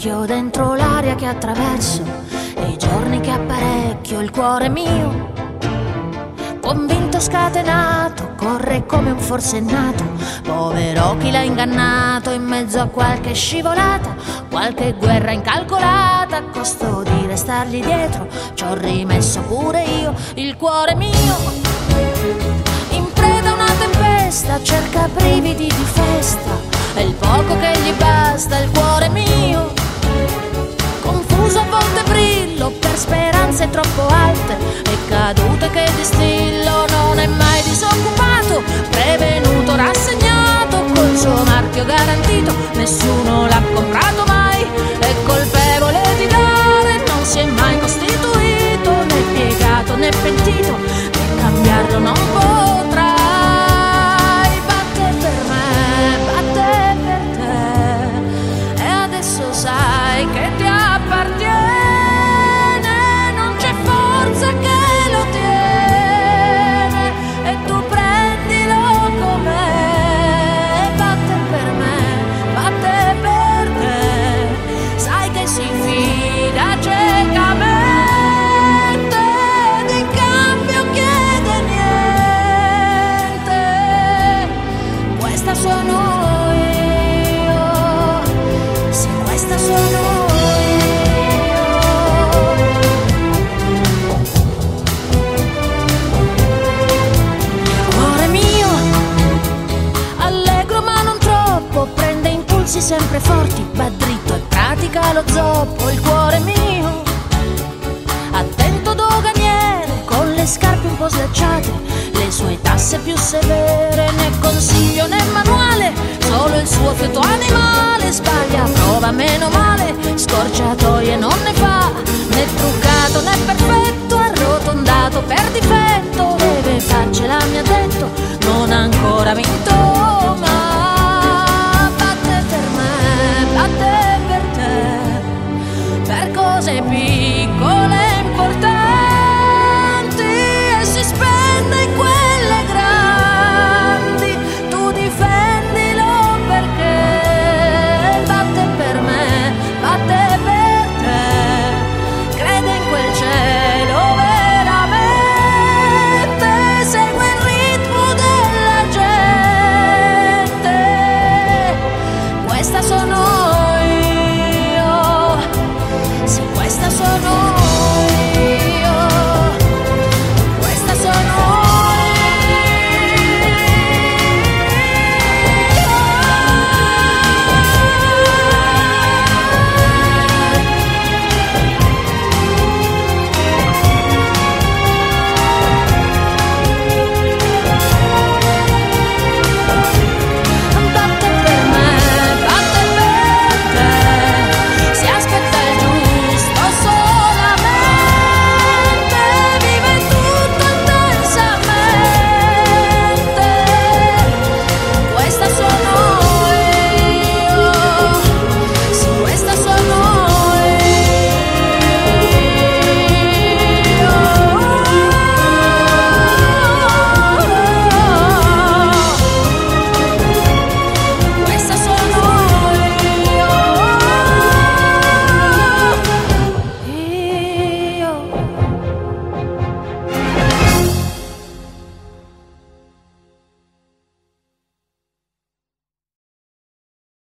specchio, dentro l'aria che attraverso e i giorni che apparecchio, il cuore mio convinto scatenato corre come un forsennato, povero chi l'ha ingannato in mezzo a qualche scivolata, qualche guerra incalcolata, a costo di restargli dietro ci ho rimesso pure io il cuore mio. In preda a una tempesta cerca brividi di festa, è il poco che gli basta il cuore mio. Confuso a volte brillo per speranze troppo alte e cadute che distillo, non è mai disoccupato, prevenuto, rassegnato, col suo marchio garantito, nessuno l'ha comprato mai, è colpevole di dare, non si è mai costituito, né piegato né pentito, e cambiarlo non potrai. Batte per me, batte per te, e adesso sai che ti appartiene, non c'è forza che lo tiene e tu prendilo com'è. Batte per me, batte per te, sai che si fida ciecamente ed in cambio chiede niente. Questa sono io, sì, questa sono io. Sempre forti, va dritto e pratica lo zoppo, il cuore mio. Attento doganiere, con le scarpe un po' slacciate, le sue tasse più severe, né consiglio né manuale, solo il suo fiato animale, sbaglia, prova meno male, scorciatoie non ne fa, né truccato né perfetto, arrotondato per difetto, deve farcela mi ha detto, non ha ancora vinto ma batte per te, per cose piccole e importanti, e si spende in quelle grandi, tu difendilo perché batte per me, batte per te, crede in quel cielo veramente, segue il ritmo della gente. Questa sono io, sì, questa sono io.